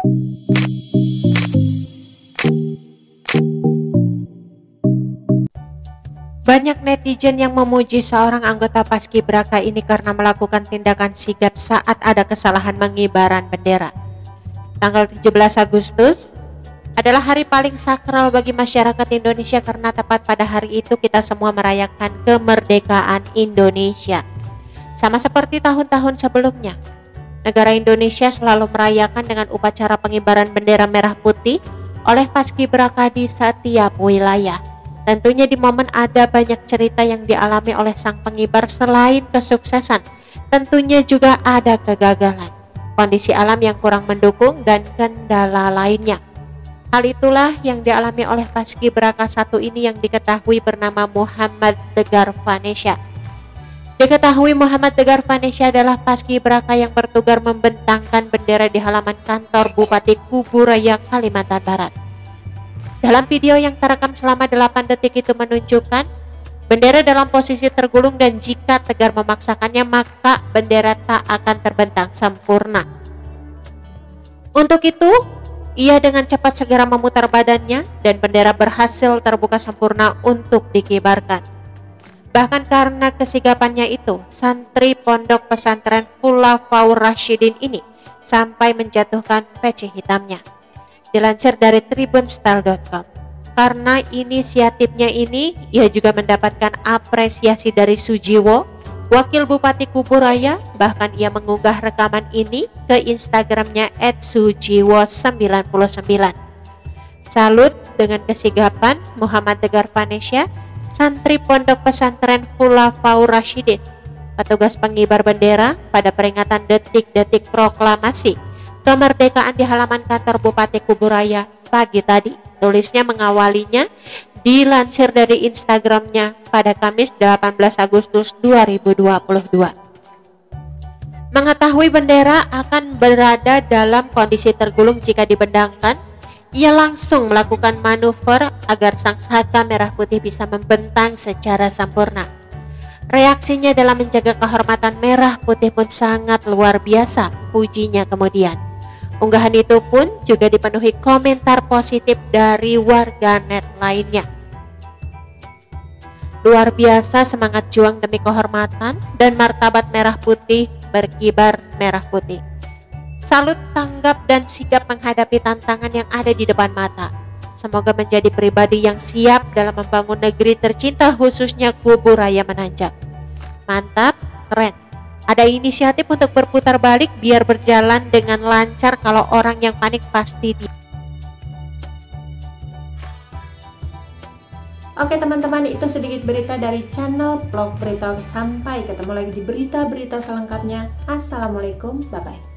Banyak netizen yang memuji seorang anggota Paskibraka ini karena melakukan tindakan sigap saat ada kesalahan pengibaran bendera. Tanggal 17 Agustus adalah hari paling sakral bagi masyarakat Indonesia karena tepat pada hari itu kita semua merayakan kemerdekaan Indonesia. Sama seperti tahun-tahun sebelumnya, negara Indonesia selalu merayakan dengan upacara pengibaran bendera merah putih oleh Paskibraka di setiap wilayah. Tentunya di momen ada banyak cerita yang dialami oleh sang pengibar. Selain kesuksesan, tentunya juga ada kegagalan, kondisi alam yang kurang mendukung, dan kendala lainnya. Hal itulah yang dialami oleh Paskibraka satu ini yang diketahui bernama Muhammad Tegar Vanesha. Diketahui Muhammad Tegar Vanesha adalah Paskibraka yang bertugas membentangkan bendera di halaman kantor Bupati Kuburaya, Kalimantan Barat. Dalam video yang terekam selama 8 detik itu menunjukkan bendera dalam posisi tergulung, dan jika Tegar memaksakannya maka bendera tak akan terbentang sempurna. Untuk itu, ia dengan cepat segera memutar badannya dan bendera berhasil terbuka sempurna untuk dikibarkan. Bahkan karena kesigapannya itu, santri pondok pesantren Khulafaur Rasyidin ini sampai menjatuhkan peci hitamnya. Dilansir dari tribunstyle.com, karena inisiatifnya ini, ia juga mendapatkan apresiasi dari Sujiwo, wakil Bupati Kuburaya. Bahkan ia mengunggah rekaman ini ke Instagramnya @sujiwo99. Salut dengan kesigapan Muhammad Tegar Vanesha, santri pondok pesantren Khulafaur Rasyidin, petugas pengibar bendera pada peringatan detik-detik proklamasi kemerdekaan di halaman kantor Bupati Kuburaya pagi tadi. Tulisnya mengawalinya dilansir dari Instagramnya pada Kamis 18 Agustus 2022. Mengetahui bendera akan berada dalam kondisi tergulung jika dibentangkan, ia langsung melakukan manuver agar sang saka merah putih bisa membentang secara sempurna. Reaksinya dalam menjaga kehormatan merah putih pun sangat luar biasa, pujinya kemudian. Unggahan itu pun juga dipenuhi komentar positif dari warganet lainnya. Luar biasa semangat juang demi kehormatan dan martabat merah putih berkibar merah putih. Salut tanggap dan sigap menghadapi tantangan yang ada di depan mata. Semoga menjadi pribadi yang siap dalam membangun negeri tercinta, khususnya Kuburaya menanjak. Mantap, keren. Ada inisiatif untuk berputar balik biar berjalan dengan lancar. Kalau orang yang panik pasti Oke teman-teman, itu sedikit berita dari channel Vlog Berita. Sampai ketemu lagi di berita-berita selengkapnya. Assalamualaikum, bye-bye.